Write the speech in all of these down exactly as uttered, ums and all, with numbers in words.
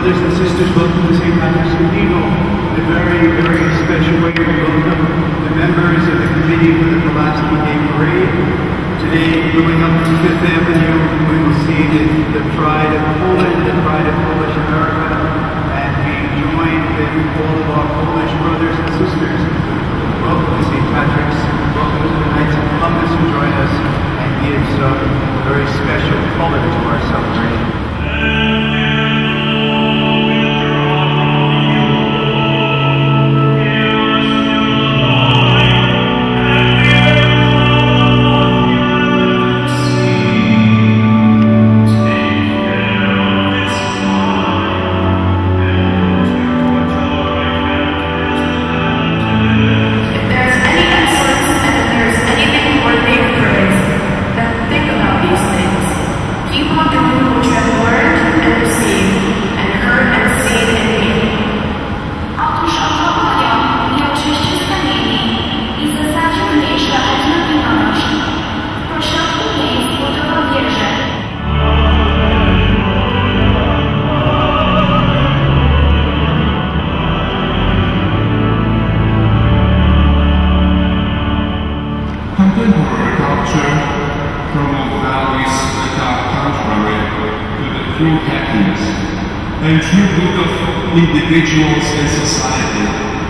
brothers and sisters, welcome to Saint Patrick's Cathedral. In a very, very special way, we welcome the members of the committee for the Pulaski Day Parade. Today, going up to Fifth Avenue, we will see the, the pride of Poland, the pride of Polish America, and being joined with all of our Polish brothers and sisters. Welcome to Saint Patrick's. Welcome to the Knights of Columbus who join us and gives a very special color to our celebration. Contemporary culture promotes values that are contrary to the true happiness and true good of individuals and society.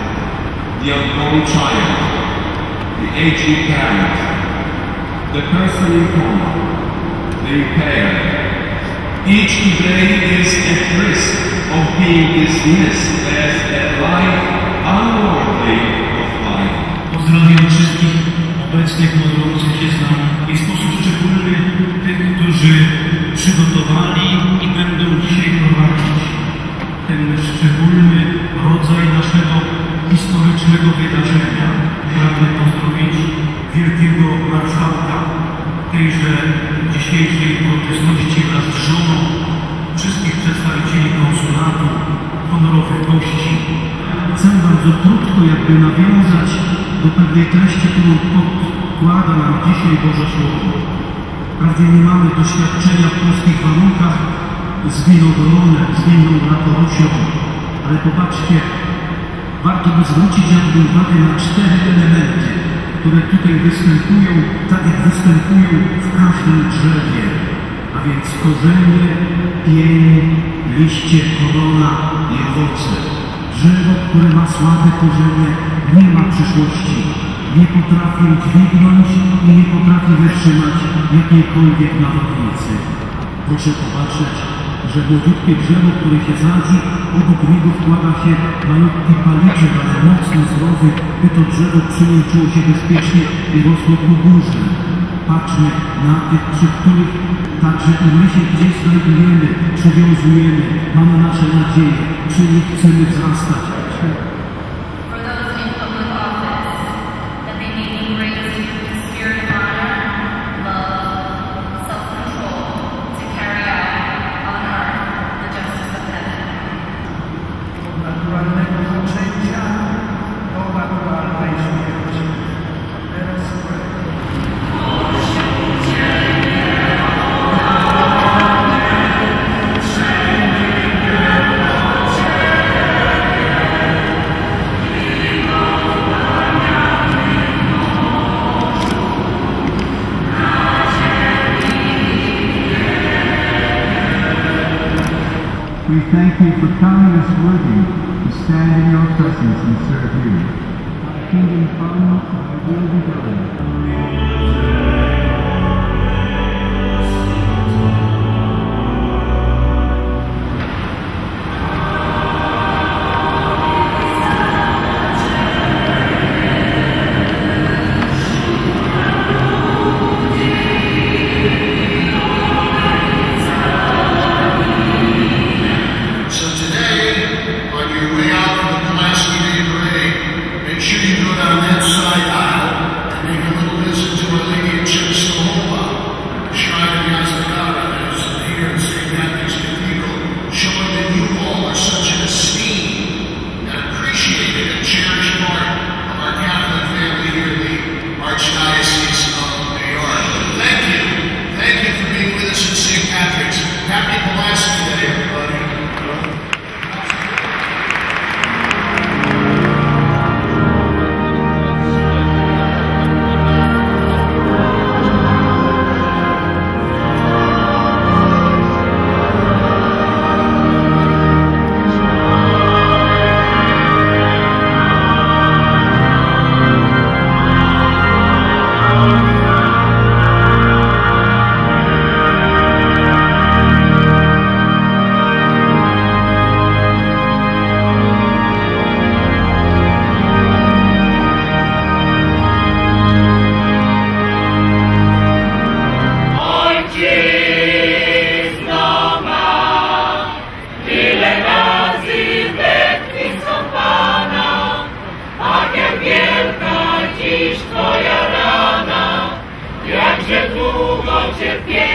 The unborn child, the aging parent, the person in coma, the impaired. Each today is at risk of being dismissed as a life unworthy of life. Pozdrawiam wszystkich obecnych modlących się z nami i w sposób szczególny tych, którzy przygotowali i będą dzisiaj prowadzić ten szczególny rodzaj naszego historycznego wydarzenia. Pragnę pozdrowić wielkiego marszałka tejże dzisiejszej uroczystości wraz z żoną, wszystkich przedstawicieli konsulatu, honorowych gości. Chcę bardzo krótko jakby nawiązać do pewnej treści, którą podkłada nam dzisiaj Boże Słowo. Wprawdzie nie mamy doświadczenia w polskich warunkach z winogronem, z winną Latorusią, ale popatrzcie, warto by zwrócić jakby uwagę na cztery elementy, które tutaj występują, tak jak występują w każdym drzewie, a więc korzenie, pień, liście, korona i owoce. Drzewo, które ma słabe korzenie, nie ma przyszłości, nie potrafi udźwignąć i nie potrafi wytrzymać jakiejkolwiek nawałnicy. Proszę popatrzeć, że młodziutkie drzewo, które się sadzi, obok niego wkłada się malutki paliczek, ale mocny, zdrowy, by to drzewo przyłączyło się bezpiecznie i rosło ku górze. Patrzmy na tych, przy których także i my się gdzieś znajdujemy, przywiązujemy, mamy nasze nadzieje, przy nich chcemy wzrastać. We thank you for counting us worthy to stand in your presence and serve you. Thy kingdom come, thy will be done. Happy Pulaski Day, everybody. pie